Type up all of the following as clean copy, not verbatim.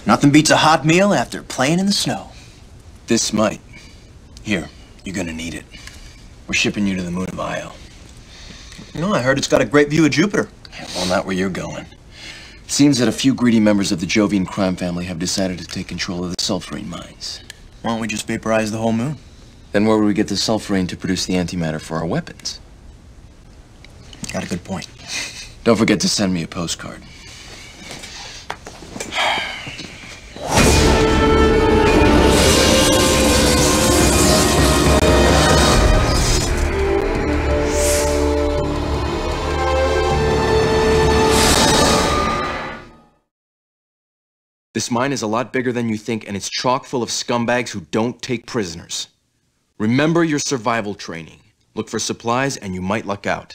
Nothing beats a hot meal after playing in the snow. This might. Here, you're gonna need it. We're shipping you to the moon of Io. You know, I heard it's got a great view of Jupiter. Well, not where you're going. It seems that a few greedy members of the Jovian crime family have decided to take control of the sulfurine mines. Why don't we just vaporize the whole moon? Then where would we get the sulfurine to produce the antimatter for our weapons? Got a good point. Don't forget to send me a postcard. This mine is a lot bigger than you think, and it's chock full of scumbags who don't take prisoners. Remember your survival training. Look for supplies, and you might luck out.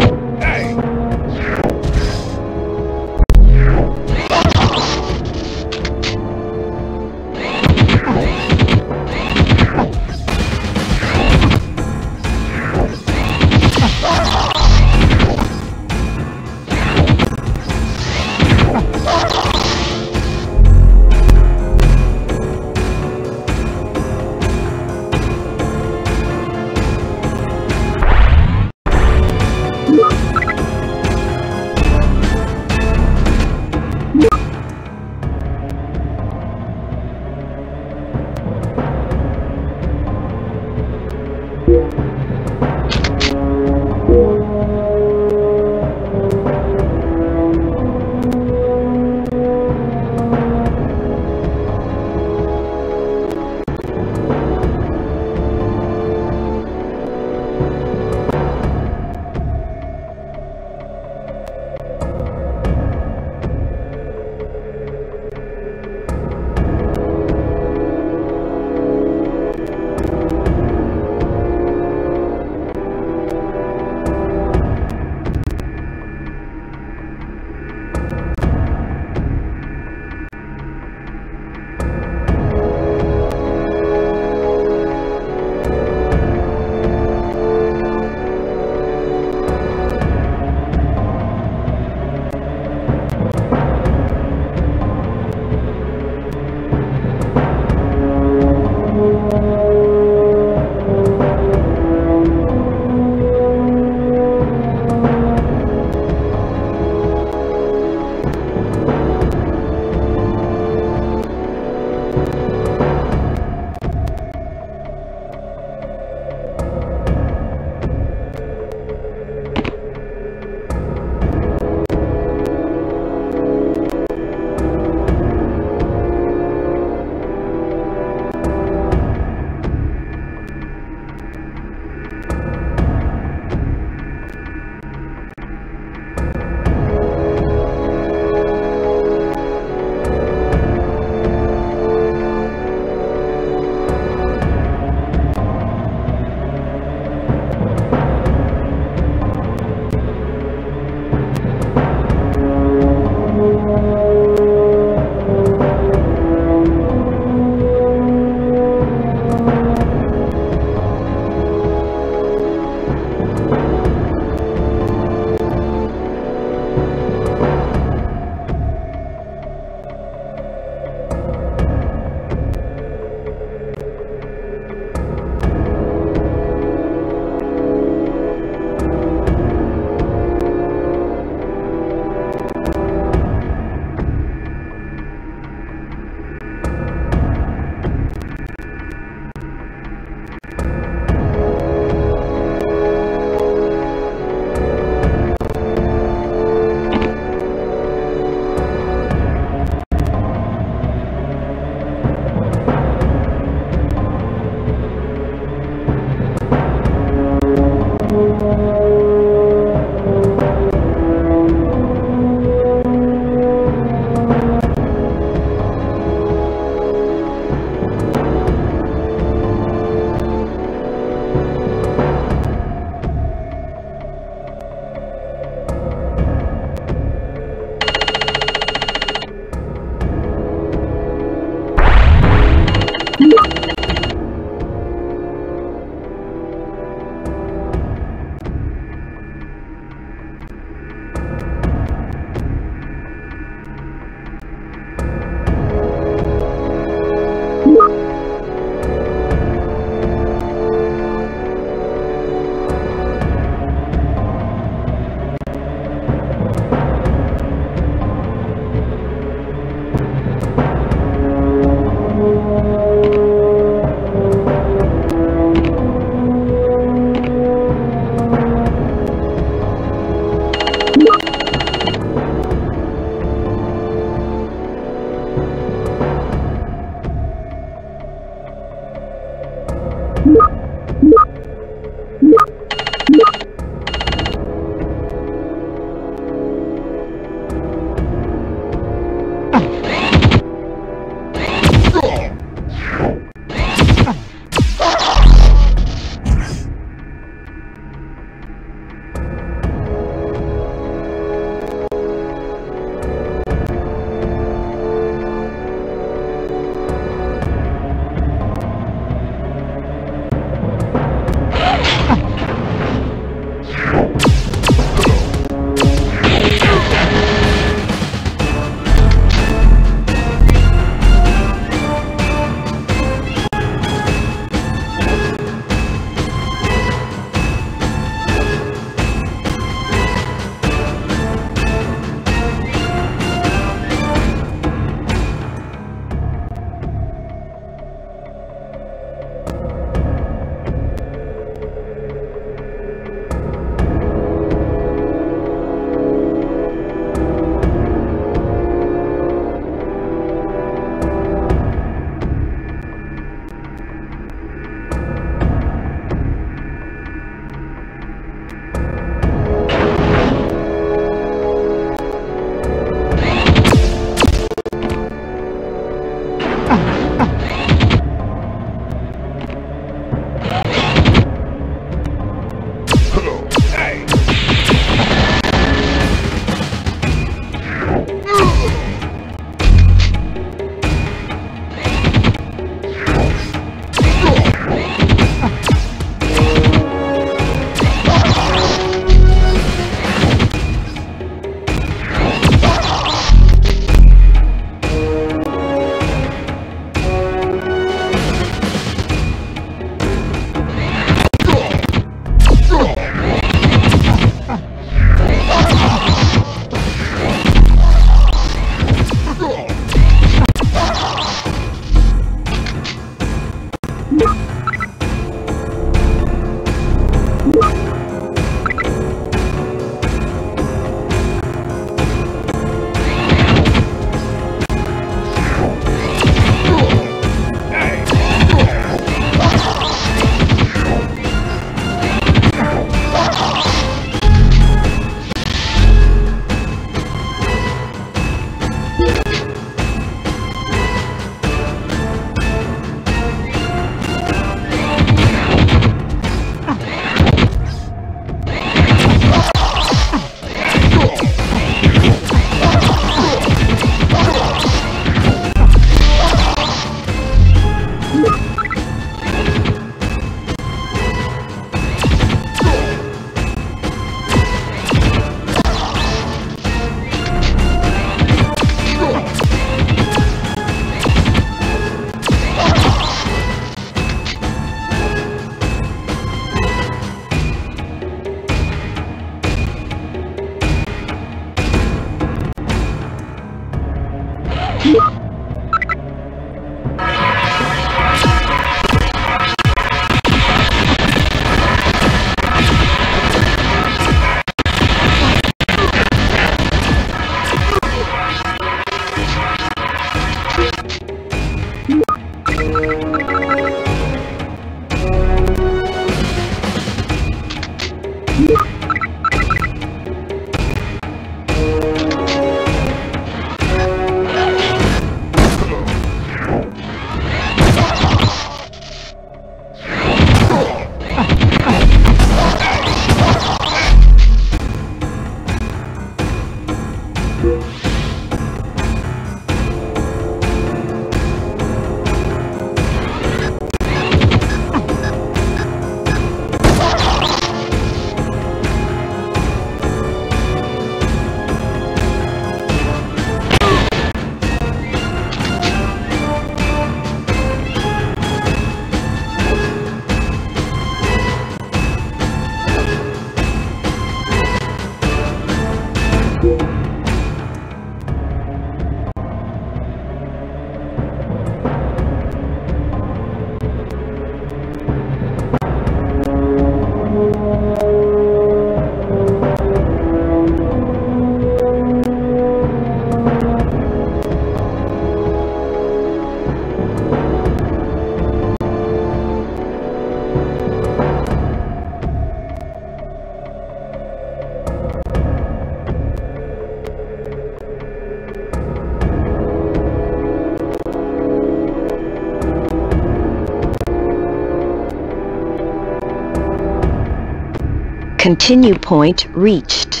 Continue point reached.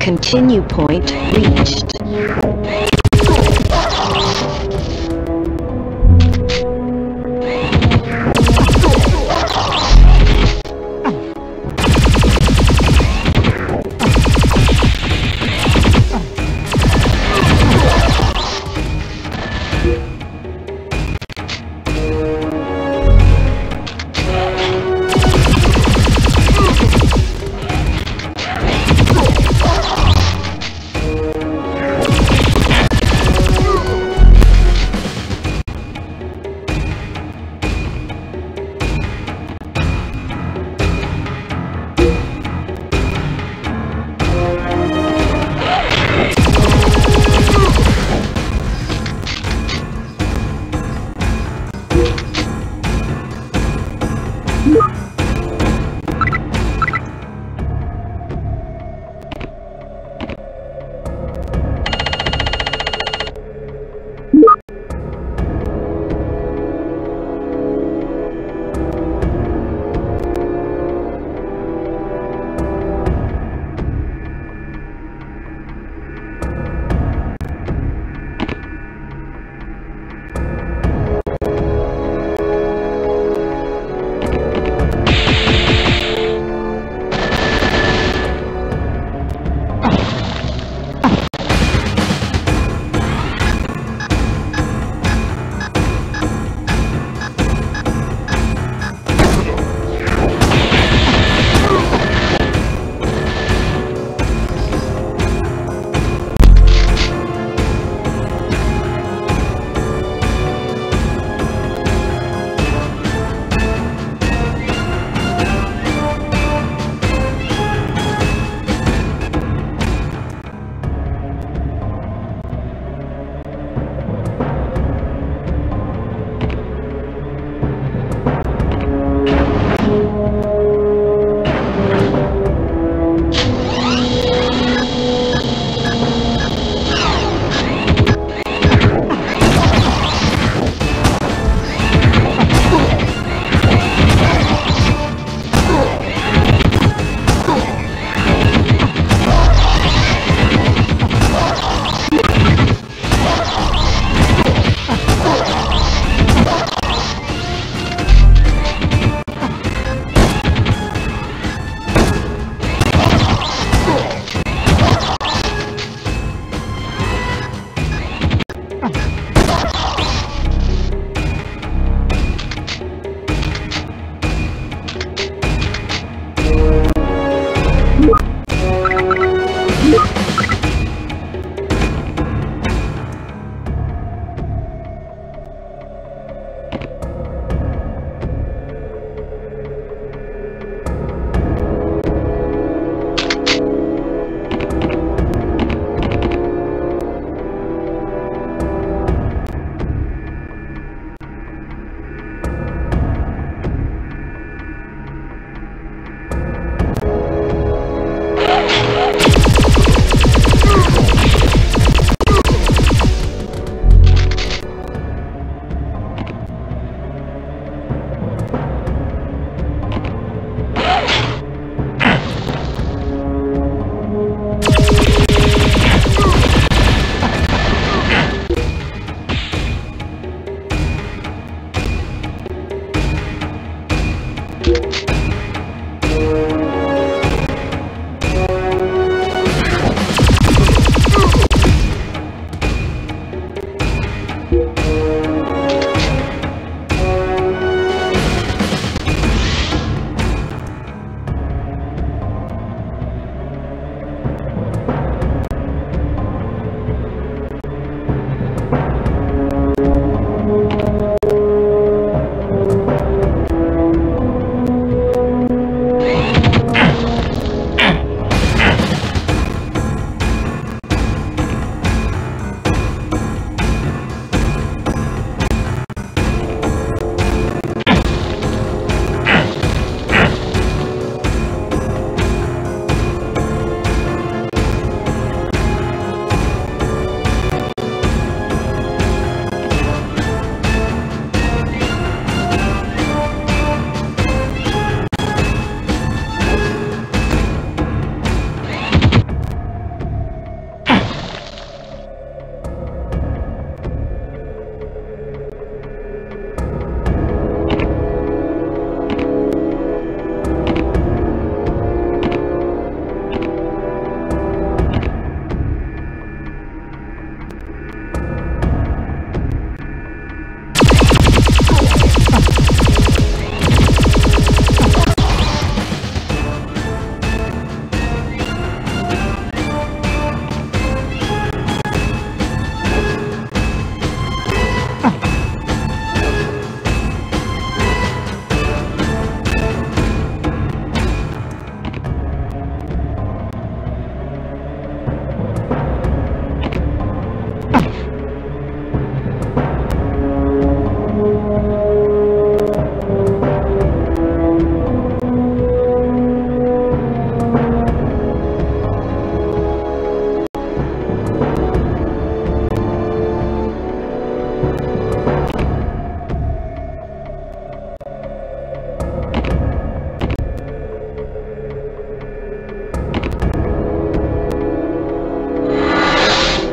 Continue point reached.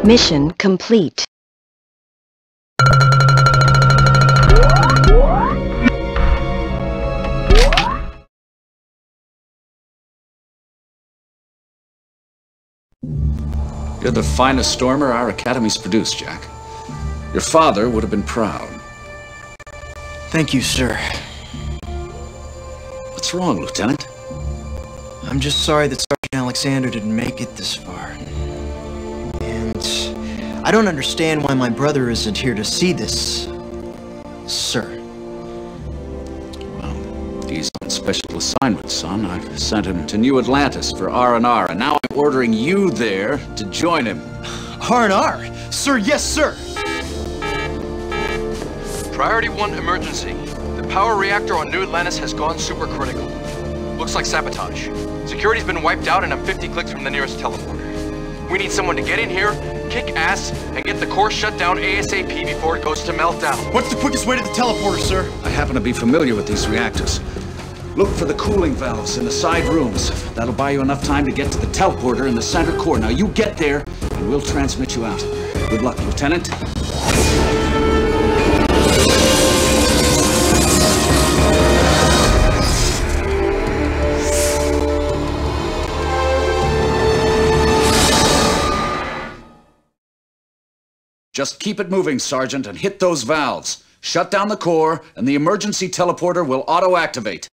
Mission complete. You're the finest stormer our academy's produced, Jack. Your father would have been proud. Thank you, sir. What's wrong, Lieutenant? I'm just sorry that Sergeant Alexander didn't make it this far. And I don't understand why my brother isn't here to see this, sir. Well, he's on special assignment, son. I've sent him to New Atlantis for R&R, and now I'm ordering you there to join him. R&R? Sir, yes, sir! Priority 1 emergency. The power reactor on New Atlantis has gone supercritical. Looks like sabotage. Security's been wiped out and I'm 50 clicks from the nearest teleporter. We need someone to get in here, kick ass, and get the core shut down ASAP before it goes to meltdown. What's the quickest way to the teleporter, sir? I happen to be familiar with these reactors. Look for the cooling valves in the side rooms. That'll buy you enough time to get to the teleporter in the center core. Now you get there, and we'll transmit you out. Good luck, Lieutenant. Just keep it moving, Sergeant, and hit those valves. Shut down the core, and the emergency teleporter will auto-activate.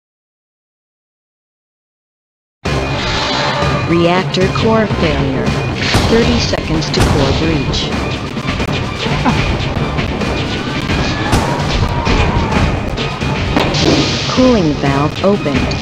Reactor core failure. 30 seconds to core breach. Cooling valve opened.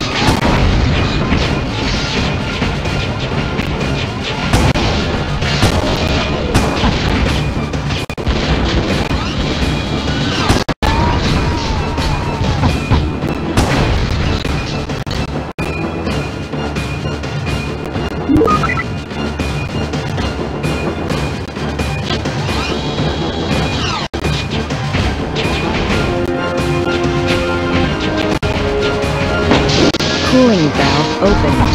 Cooling valve opened.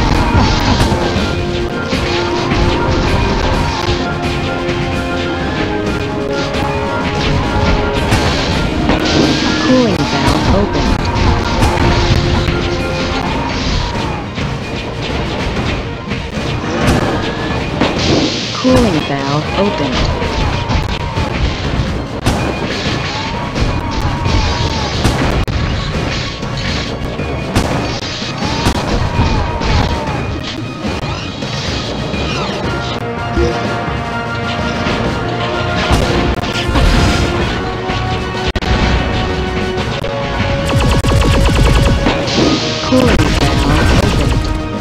Cooling valve opened. Cooling valve opened. Cooling valve opened.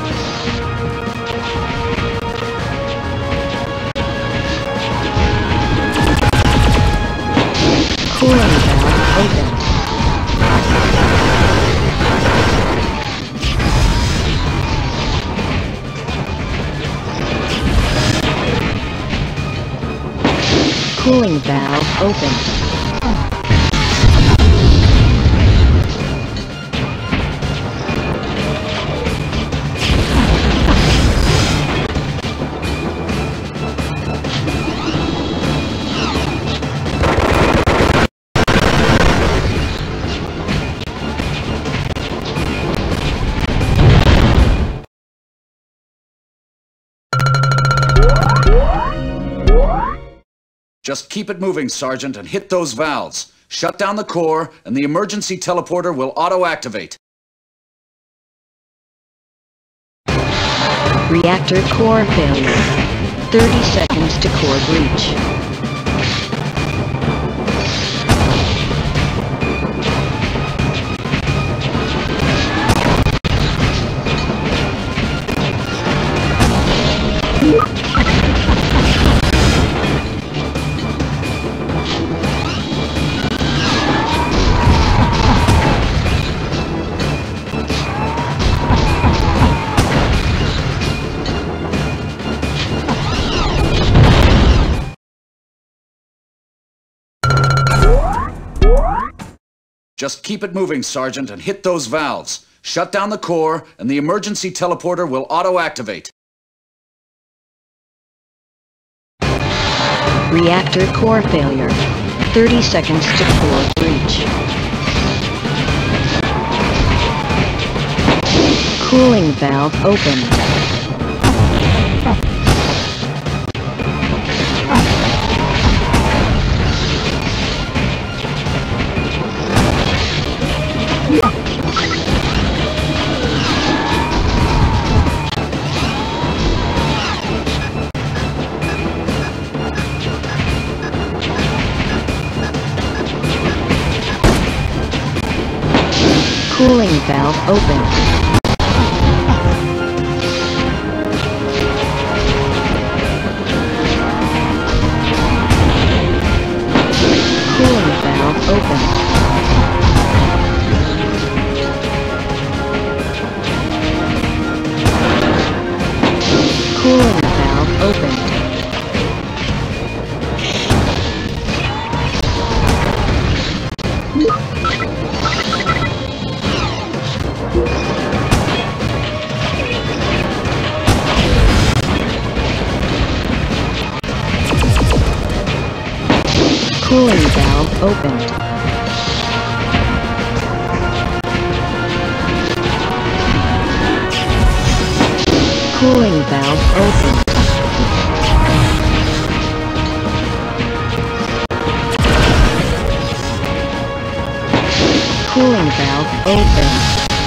Cooling valve opened. Cooling valve opened. Just keep it moving, Sergeant, and hit those valves. Shut down the core, and the emergency teleporter will auto-activate. Reactor core failure. 30 seconds to core breach. Just keep it moving, Sergeant, and hit those valves. Shut down the core, and the emergency teleporter will auto-activate. Reactor core failure. 30 seconds to core breach. Cooling valve open. Cooling valve open. Cooling valve opened. Cooling valve opened. Cooling valve opened.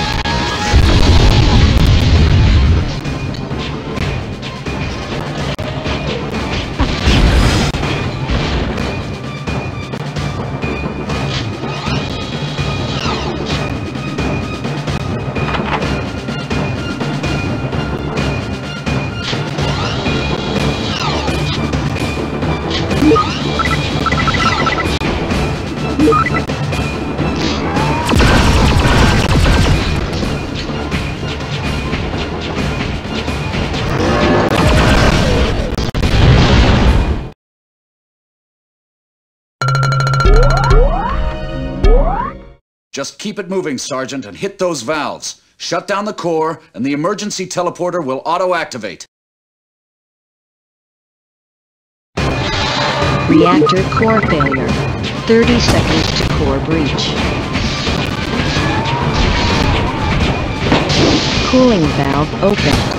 Just keep it moving, Sergeant, and hit those valves. Shut down the core, and the emergency teleporter will auto-activate. Reactor core failure. 30 seconds to core breach. Cooling valve open.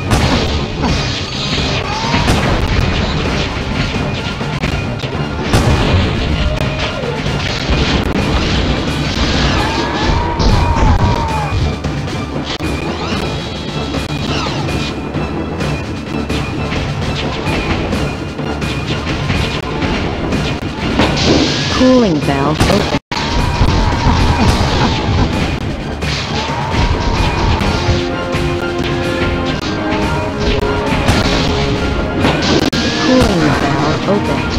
Cooling valve open. Cooling valve open.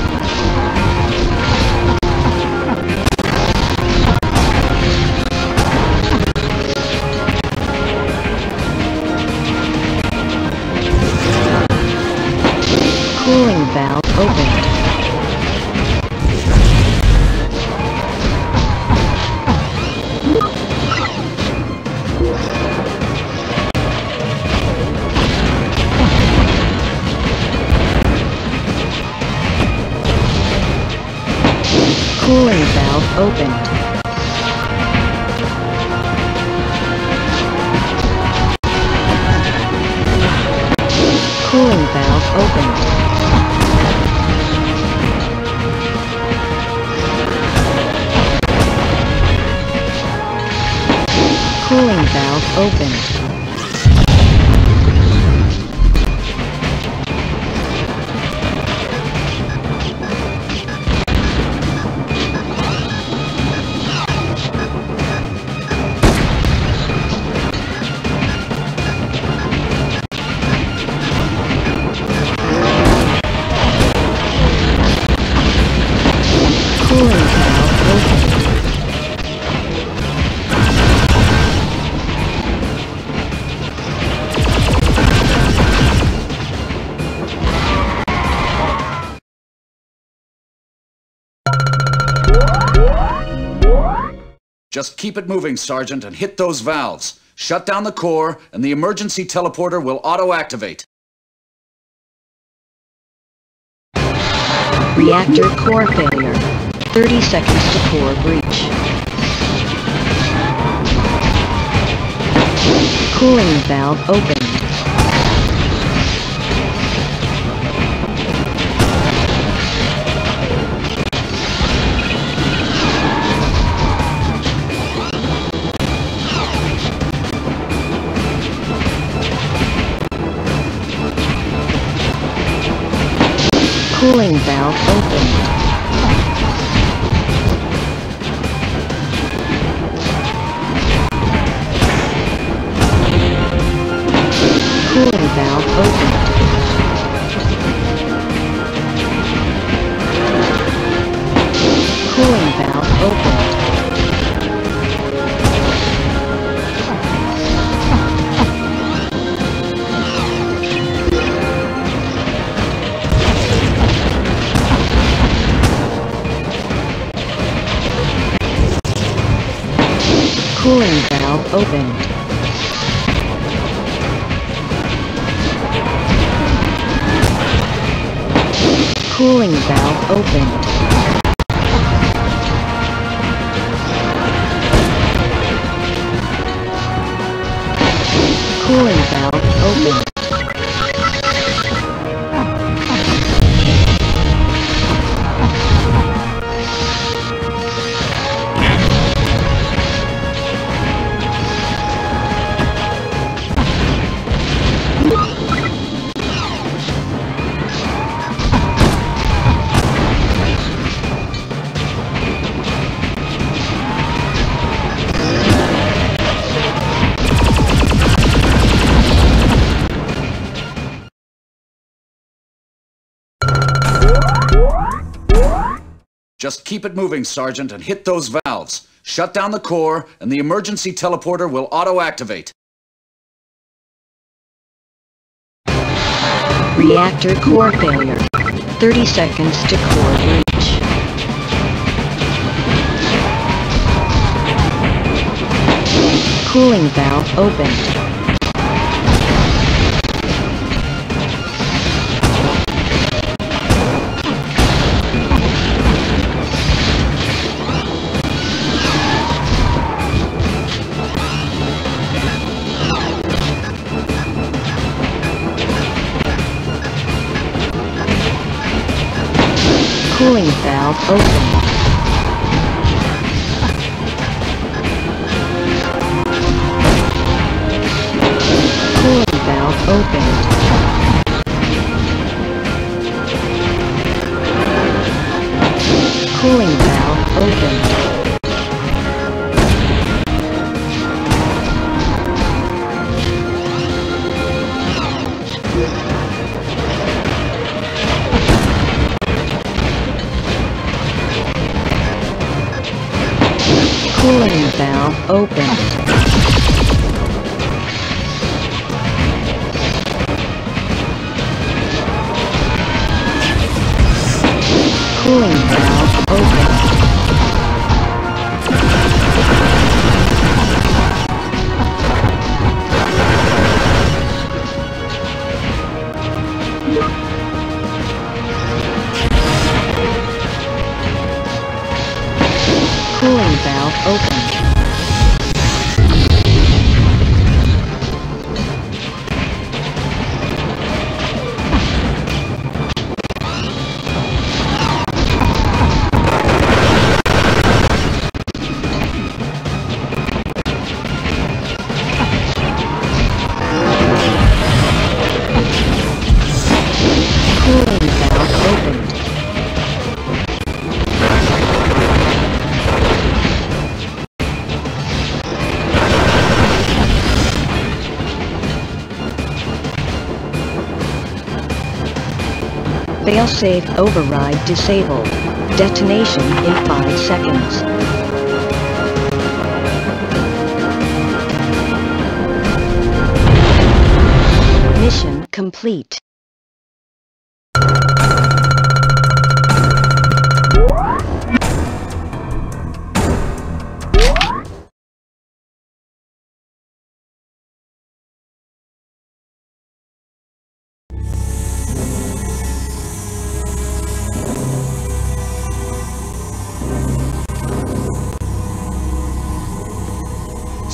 Cooling valve opened. Cooling valve opened. Cooling valve opened. Cooling valve opened. Just keep it moving, Sergeant, and hit those valves. Shut down the core, and the emergency teleporter will auto-activate. Reactor core failure. 30 seconds to core breach. Cooling valve opened. Cooling valve opened. Cooling valve opened. Cooling valve opened. Cooling valve opened. Cooling valve opened. Cooling valve opened. Just keep it moving, Sergeant, and hit those valves. Shut down the core, and the emergency teleporter will auto-activate. Reactor core failure. 30 seconds to core breach. Cooling valve opened. Cooling valve open. Cooling valve opened. Cooling valve opened. Cooling valve open. Cooling valve open. Cooling valve open. Cooling valve opened. Failsafe override disabled. Detonation in 5 seconds. Mission complete.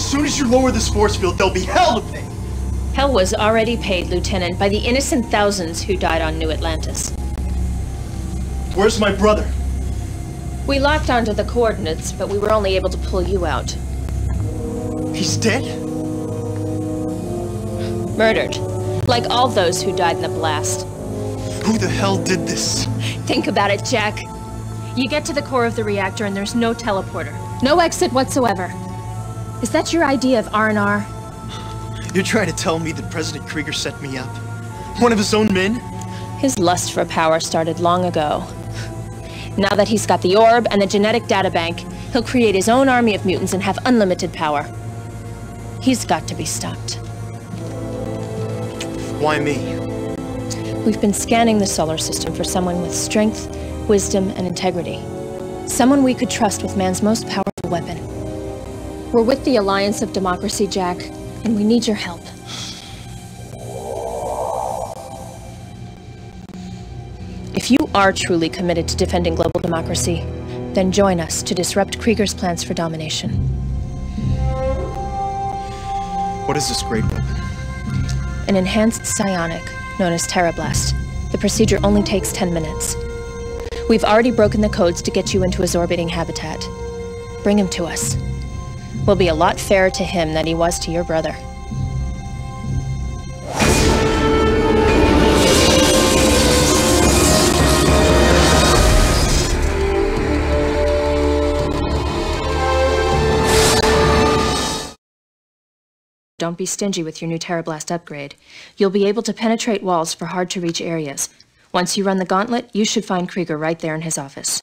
soon as you lower this force field, there'll be hell to pay. Hell was already paid, Lieutenant, by the innocent thousands who died on New Atlantis. Where's my brother? We locked onto the coordinates, but we were only able to pull you out. He's dead? Murdered. Like all those who died in the blast. Who the hell did this? Think about it, Jack. You get to the core of the reactor and there's no teleporter. No exit whatsoever. Is that your idea of R&R? You're trying to tell me that President Krieger set me up? One of his own men? His lust for power started long ago. Now that he's got the orb and the genetic databank, he'll create his own army of mutants and have unlimited power. He's got to be stopped. Why me? We've been scanning the solar system for someone with strength, wisdom, and integrity. Someone we could trust with man's most powerful weapon. We're with the Alliance of Democracy, Jack, and we need your help. If you are truly committed to defending global democracy, then join us to disrupt Krieger's plans for domination. What is this great weapon? An enhanced psionic, known as Terrablast. The procedure only takes 10 minutes. We've already broken the codes to get you into his orbiting habitat. Bring him to us. We'll be a lot fairer to him than he was to your brother. Don't be stingy with your new Terrablast upgrade. You'll be able to penetrate walls for hard-to-reach areas. Once you run the gauntlet, you should find Krieger right there in his office.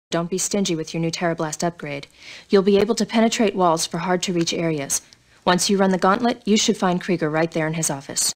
Don't be stingy with your new Terrablast upgrade. You'll be able to penetrate walls for hard-to-reach areas. Once you run the gauntlet, you should find Krieger right there in his office.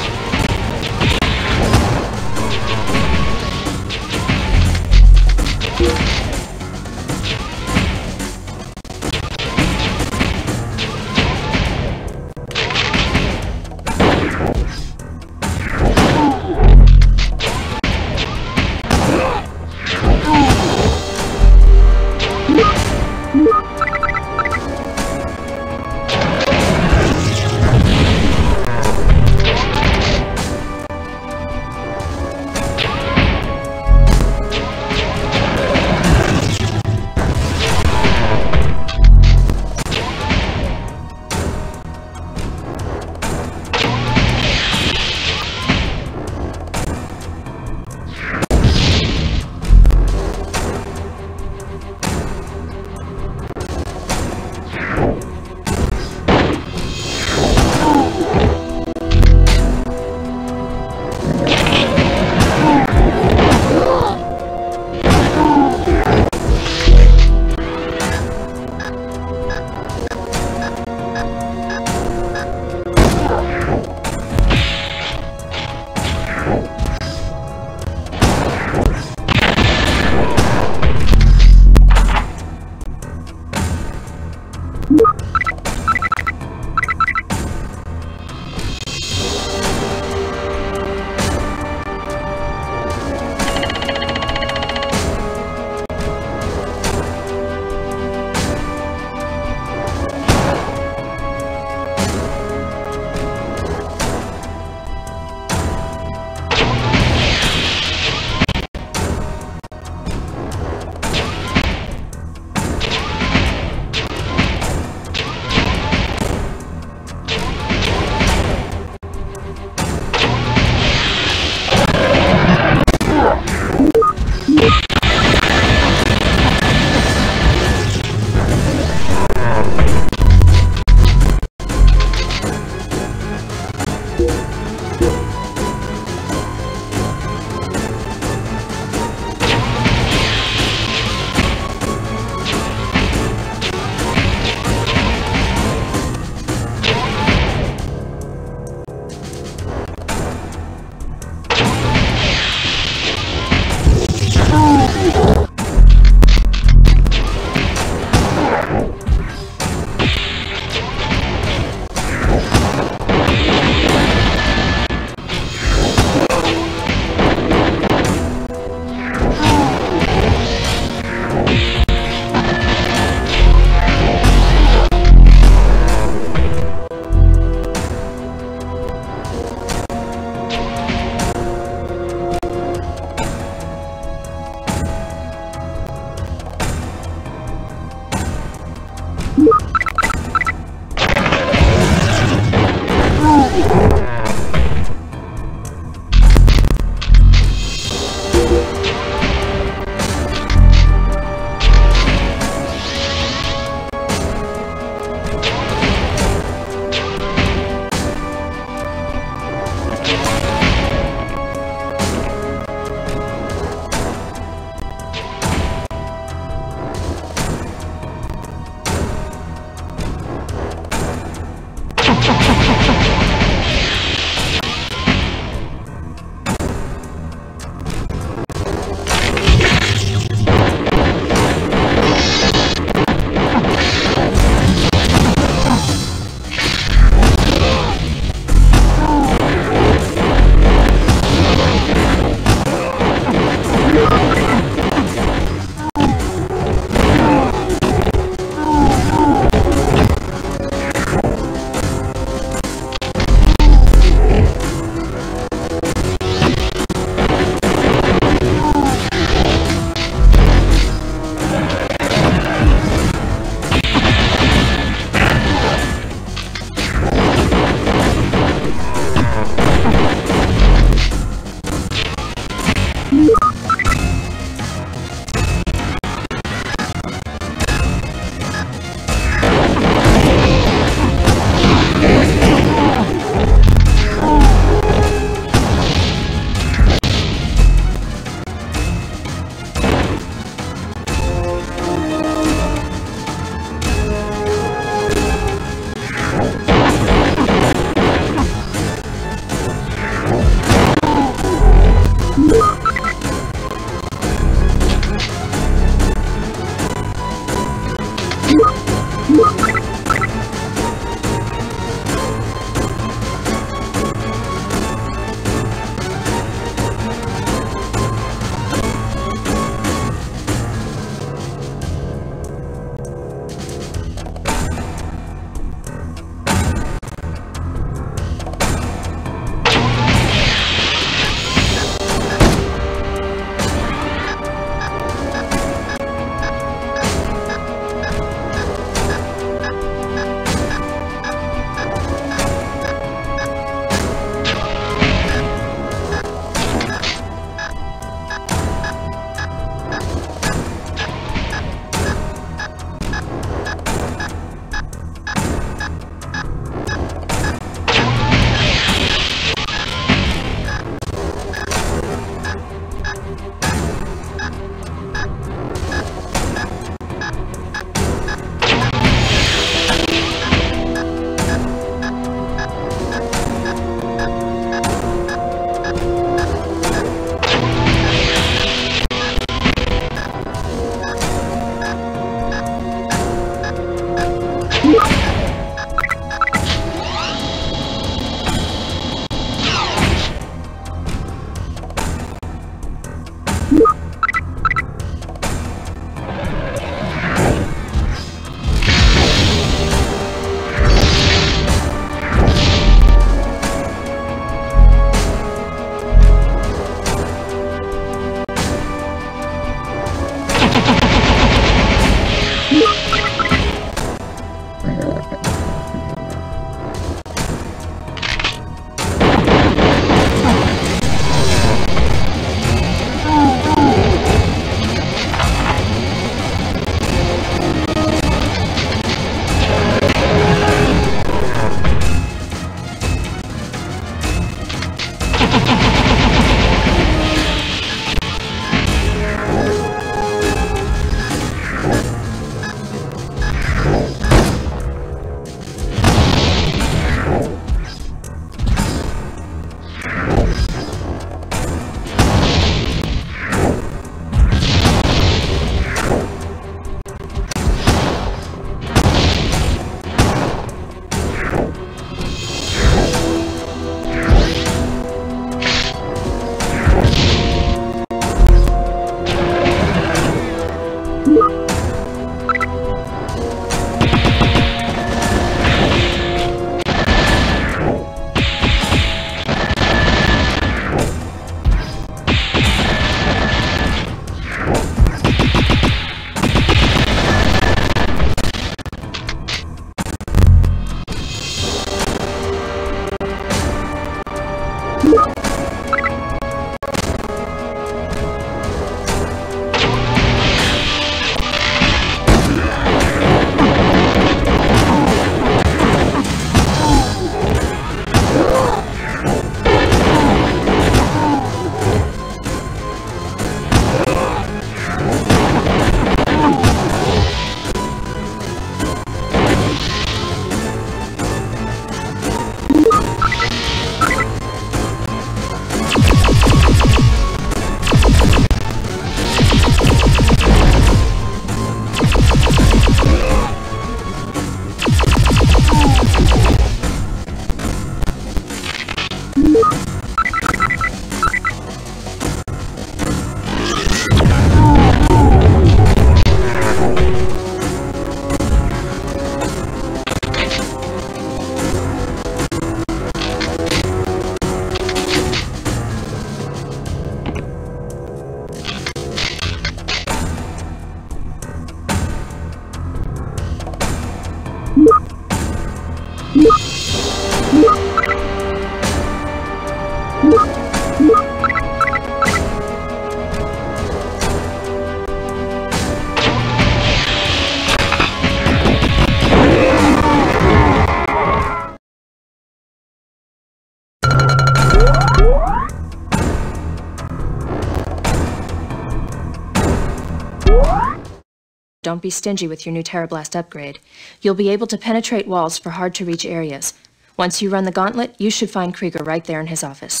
Don't be stingy with your new Terrablast upgrade. You'll be able to penetrate walls for hard-to-reach areas. Once you run the gauntlet, you should find Krieger right there in his office.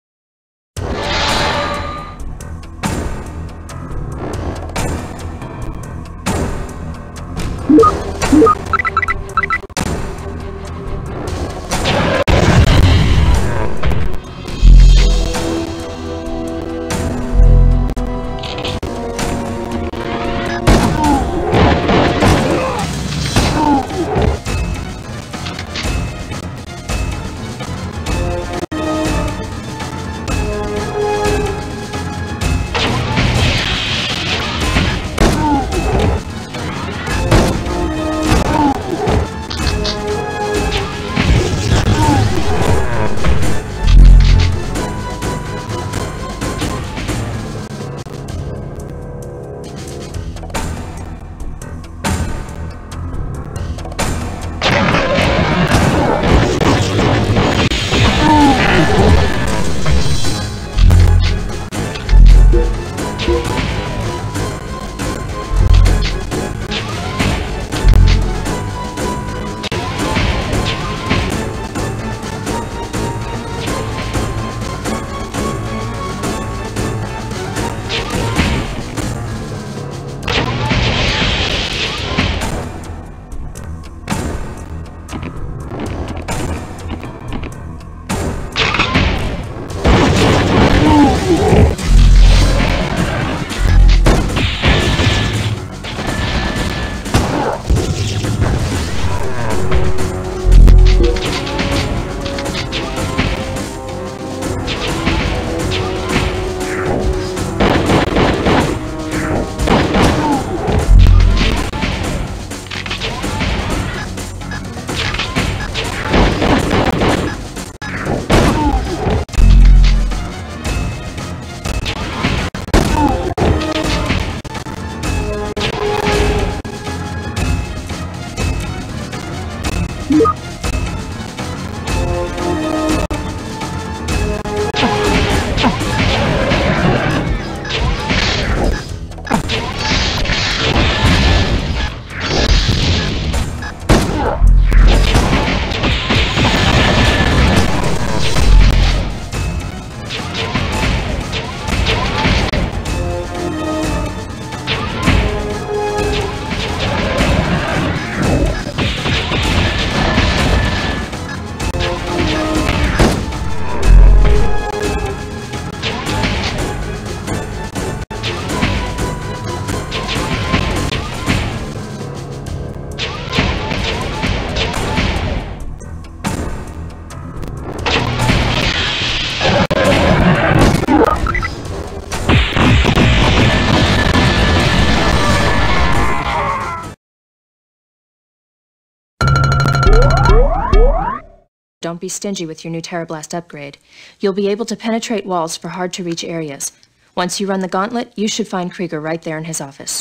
Don't be stingy with your new Terrablast upgrade. You'll be able to penetrate walls for hard-to-reach areas. Once you run the gauntlet, you should find Krieger right there in his office.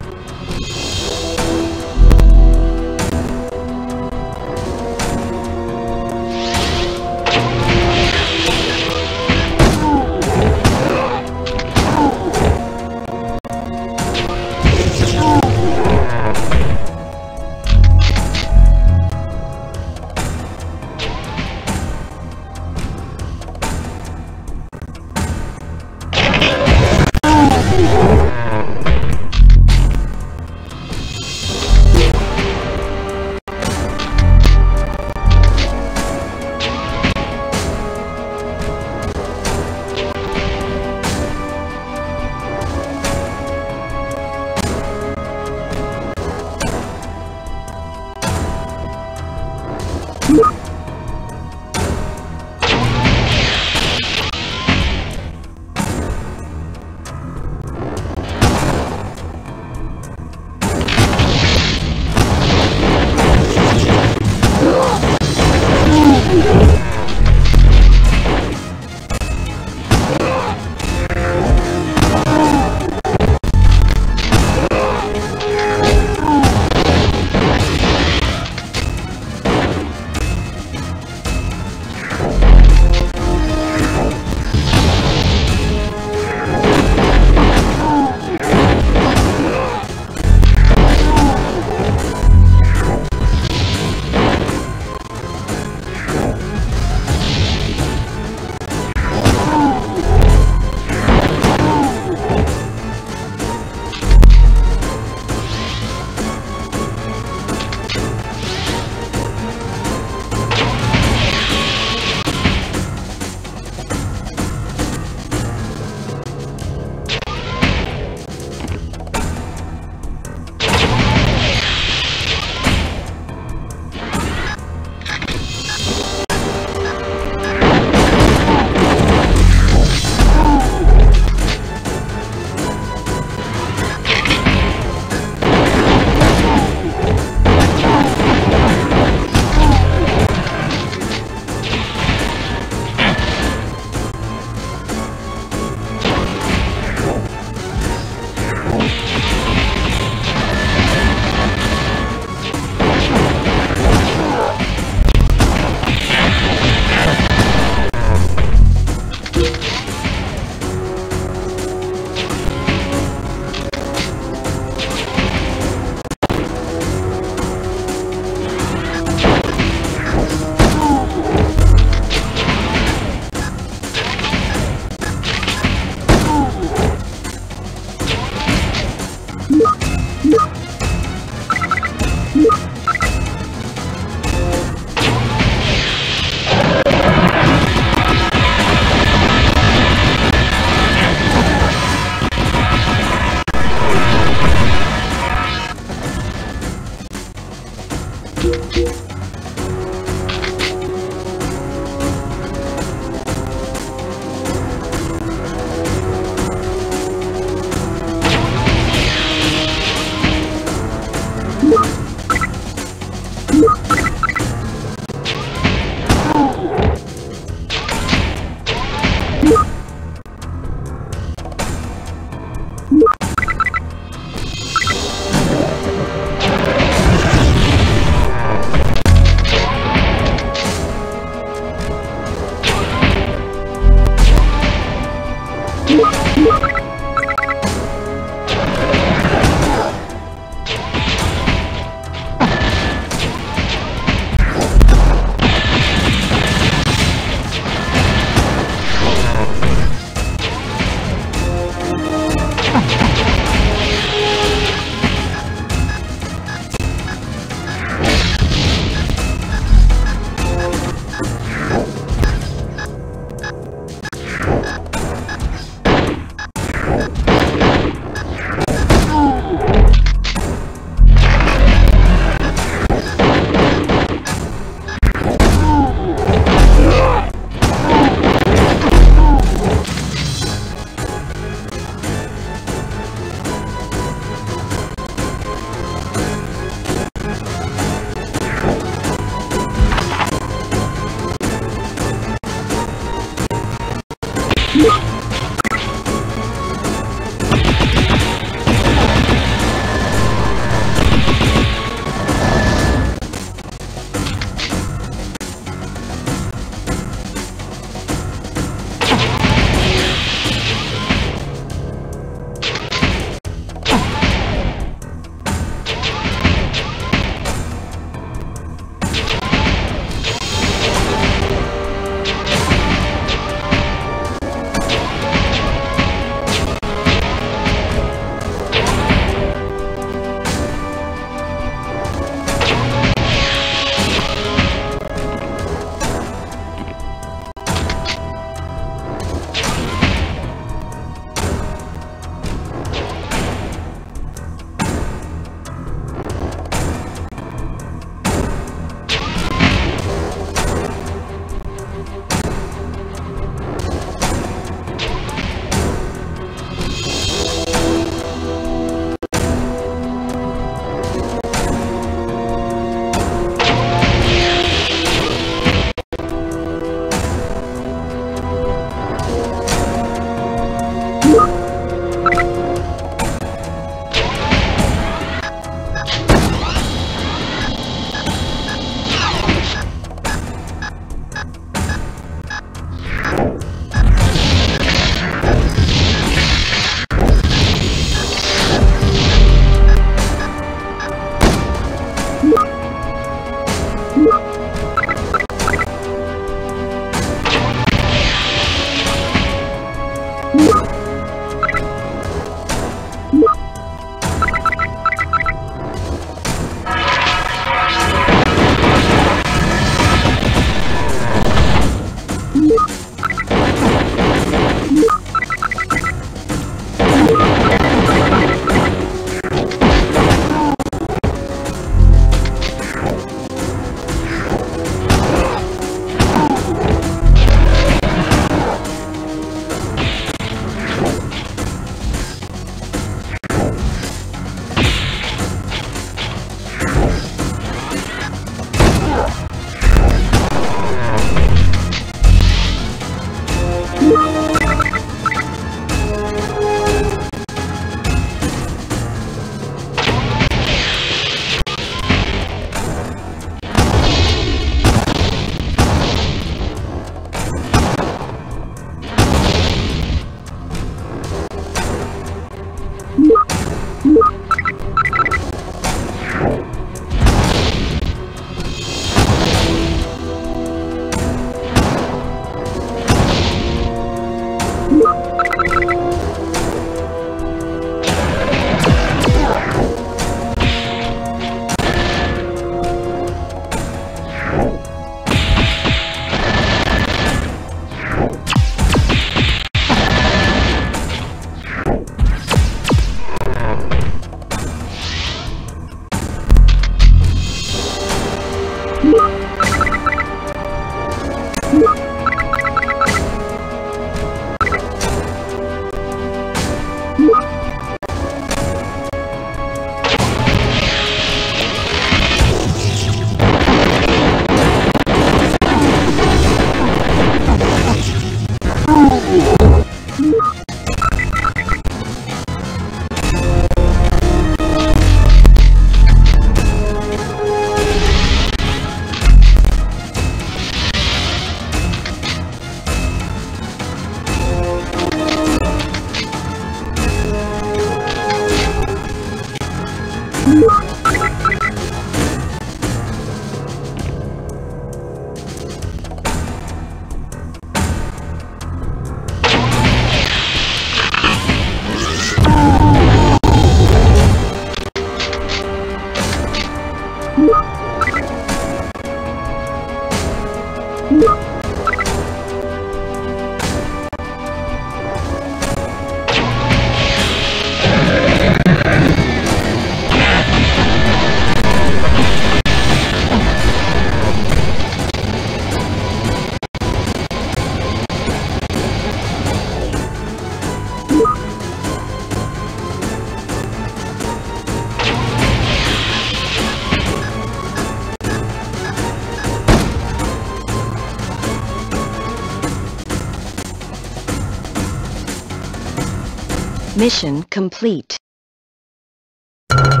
Mission complete.